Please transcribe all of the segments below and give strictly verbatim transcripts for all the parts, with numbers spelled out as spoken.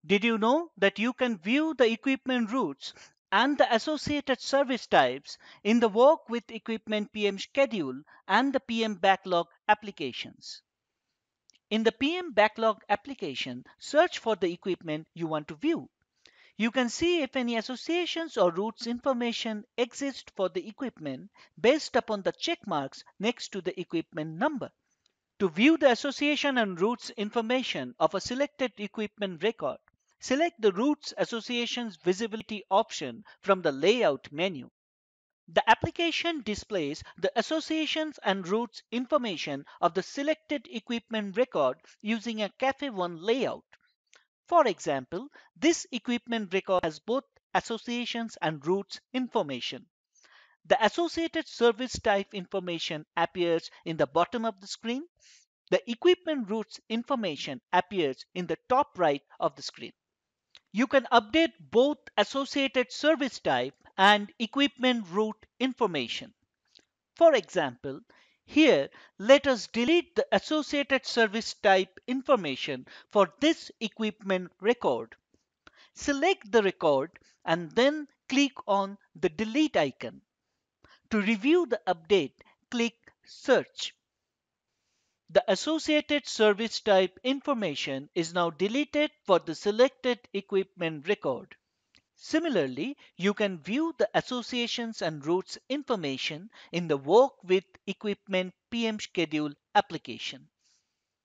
Did you know that you can view the equipment routes and the associated service types in the Work with Equipment P M schedule and the P M backlog applications? In the P M backlog application, search for the equipment you want to view. You can see if any associations or routes information exist for the equipment based upon the check marks next to the equipment number. To view the association and routes information of a selected equipment record, select the Routes Associations Visibility option from the Layout menu. The application displays the associations and routes information of the selected equipment record using a Cafe one layout. For example, this equipment record has both associations and routes information. The associated service type information appears in the bottom of the screen. The equipment routes information appears in the top right of the screen. You can update both associated service type and equipment route information. For example, here let us delete the associated service type information for this equipment record. Select the record and then click on the delete icon. To review the update, click Search. The associated service type information is now deleted for the selected equipment record. Similarly, you can view the associations and routes information in the Work with Equipment P M schedule application.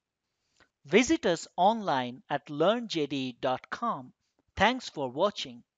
Visit us online at learn j d e dot com. Thanks for watching.